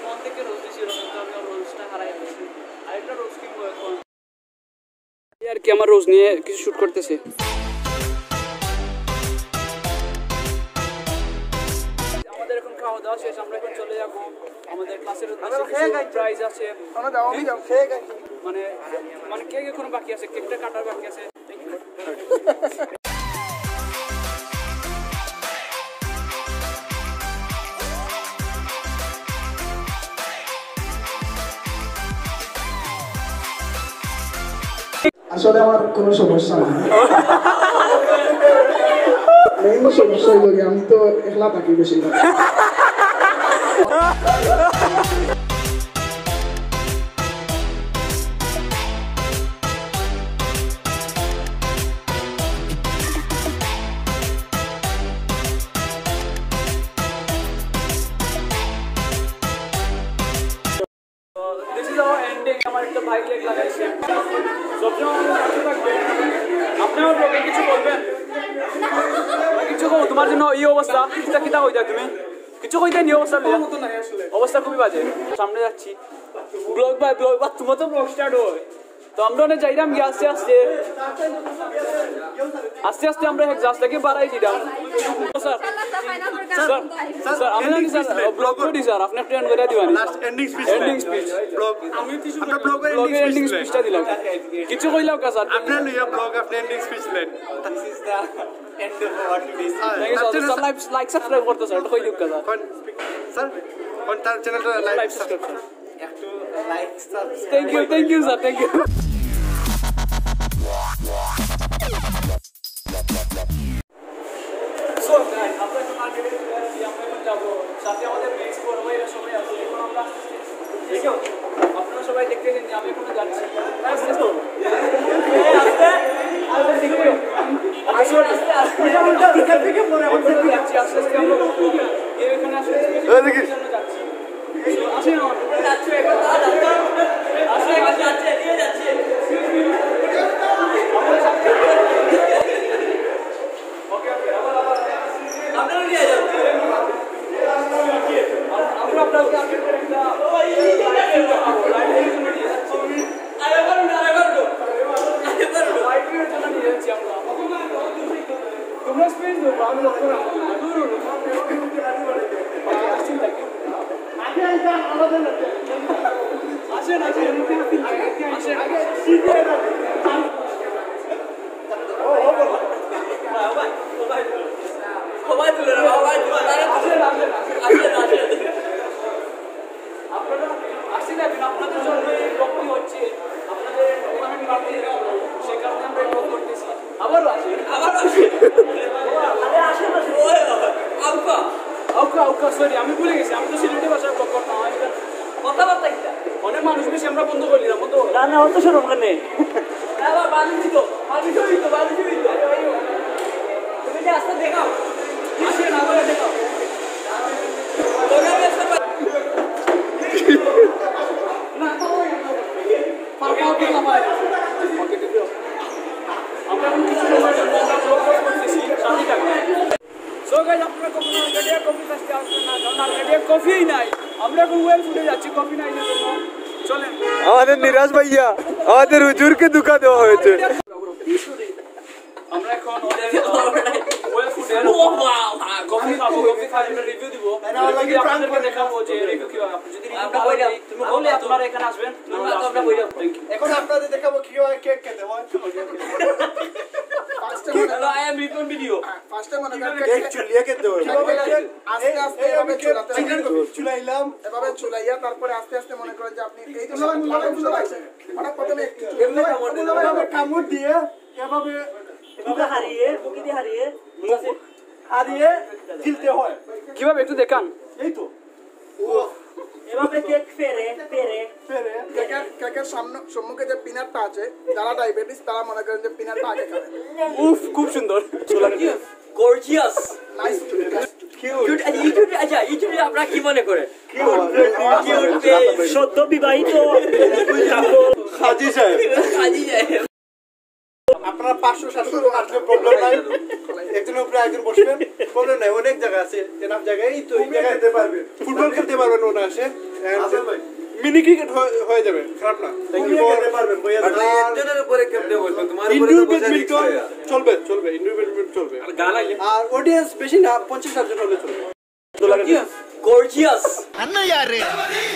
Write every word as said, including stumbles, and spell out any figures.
মন থেকে রোজ দিয়েছি কিন্তু আমি রোজটা হারাই ফেলেছি আরেকটা রোজ কিনবো এখন আর কি আমার রোজ নিয়ে কিছু শুট করতেছে আমাদের এখন খাওয়া দাওয়া শেষ আমরা এখন চলে যাবো আমাদের ক্লাসের প্রাইজ আছে মানে মানে কেক এখনো বাকি আছে কেকটা কাটার বাকি আছে আসলে আমার কোনো সমস্যা নেই মেইন সমস্যা হলো কি আমি তো একলা থাকি বেশিরভাগ This is our ending. আমার একটা ভাই কেক লাগাইছে সবসময় সাথে থাকবে আপনি আমার ব্লগে কিছু বলবেন কিছু কও তোমার জন্য এই অবস্থা কিটা কিটা হই যায় তুমি কিছু কই দেন এই অবস্থা অবস্থা খুবই বাজে সামনে যাচ্ছি ব্লগ বাই ব্লগ বা তোমার তো ব্লগ স্টার্ট হয় তো আমরা অনেক যাইলাম গিয়ে আস্তে আস্তে আস্তে আস্তে আমরা এক জাস্ট থেকে বাড়াই দিলাম স্যার স্যার স্যার আমি জানি স্যার ব্লগ করি স্যার আপনি ট্রেন করে দিবেন last ending speech ending speech blog আমি আমরা ব্লগের এন্ডিং স্পিচটা দিলাম কিছু কইলাও কা স্যার আপনার লইয়া ব্লগ আপনি এন্ডিং স্পিচ দেন this is the end of what it is sir like like subscribe করতে স্যার কই দিও কা স্যার স্যার কোন তার চ্যানেলটা লাইক সাবস্ক্রাইব একটু like subscribe thank you thank you sir thank you so guys আমরা এখন মার্কেটে চলে আসছি আমরা এখন যাবো সাথে আমাদের নেক্সট পর্ব এরা সবাই আছে এখন আমরা দেখো আপনারা সবাই দেখতেছেন যে আমি এখন যাচ্ছি আস্তে আস্তে আস্তে আস্তে আস্তে আস্তে থেকে পরে আমরা যাচ্ছি আস্তে আস্তে আমরা এখানে আসলে যাচ্ছি আসেন আমরা যাচ্ছি এখন আসলে যাচ্ছে নিয়ে যাচ্ছে ওকে ওকে আপনারা নিয়ে যান আমরা আপনাকে আগে করে একটা আরে করুন আরে করুন আরে করুন লাইটের জন্য নিয়ে যাচ্ছি আমরা তোমরা স্পেস দাও আমি লক্ষ্য রাখবো দূর ওকে আসেন থাকি আগে আইসা আমাদের আসেন আসেন আসেন আগে সিধে ও ও বল ভাই ভাই সবাই তুলে না সবাই তুলে আরে আসেন আসেন আসেন আসেন আপনারা আসেন এখন আপনাদের জন্য এই ব্লগটি হচ্ছে আপনাদের টুর্নামেন্ট বাকি সেই কারণে আমরা ব্লগ করতেছি আবারও আসেন আবার আসেন আরে আসেন আসেন ওই আউকা আউকা আউকা সরি আমি ভুলে গেছি আমি তো সিলেটি ভাষায় ব্লগ করতাম আমি কথাবার্তা কিটা অনেক মানুষ বেশি আমরা বন্ধ করি না বন্ধ না না অত সরব কেনে না বাবা বালি দিত বালি দিত বালি দিত তুমি যে আস্তে দেখাও আসেন আবার দেখাও দোকানে এসে না তো পাকা ওকে লামাই ওকে দিও আমরা কিছু সময় আমরা ব্লগ করতেছি সাথে থাকবে সো গাইস আপনারা কখনো আলগেডিয়া কফি কাছে আসবেন না কারণ আলগেডিয়া কফিই নাই আমরা এখন ওয়েল ফুডে যাচ্ছি কফি নাই এর জন্য চলেন আমাদের নিরাজ ভাইয়া আমাদের হুজুরকে দুকা দেওয়া হয়েছে আমরা এখন ওয়েল ফুডে কফি খাবো কফি খাই আমরা রিভিউ দিব আপনাদেরকে দেখাবো যে রিভিউ কিভাবে আপনি যদি রিভিউটা বলে তুমি বলে আপনারা এখানে আসবেন আমরা বইরা এখন আপনাদের দেখাবো কিভাবে কেক খেতে হয় hello I am Rikon video first time মনে করেন কেক চুলিয়ে খেতে হয় আস্তে আস্তে এভাবে চুলাতে চুলাইলাম এভাবে চুলাইয়া তারপরে আস্তে আস্তে মনে করেন যে আপনি এই যে লাগাগুলো আছে মানে প্রথমে একটু এমনি এভাবে কামড় দিয়ে এভাবে এভাবে হারিয়ে মুখে দিয়ে হারিয়ে হারিয়ে গিলতে হয় কিভাবে একটু দেখান এই তো এভাবে কেক ফেরে ফেরে ফেরে কেকের কেকের সামনে সম্মুখে যে পিনাটটা আছে যারা ডায়াবেটিস তারা মনে করেন যে পিনাটটা আগে খাবে উফ খুব সুন্দর গর্জিয়াস নাইস কিউট ইউটিউব আচ্ছা ইউটিউবে আপনারা কি মনে করেন কিউট সদ্য বিবাহিত খাজি সাহেব কাজী যায় আপনারা পাঁচশো সাতশো লোক আসলে প্রবলেম নাই একজনের উপরে একজন বসবেন প্রবলেম নাই অনেক জায়গা আছে এনাফ জায়গায় এই তো এই জায়গায় খেলতে পারবেন ফুটবল খেলতে পারবেন ওনা আসে মিনি ক্রিকেট হয়ে যাবে, খারাপ না। ইন্ডোর ব্যাডমিন্টন চলবে চলবে ইন্ডোর ব্যাডমিন্টন চলবে। আর অডিয়েন্স বেশি না, পঞ্চাশ জন হলে চলবে। গর্জিয়াস అన్న యారే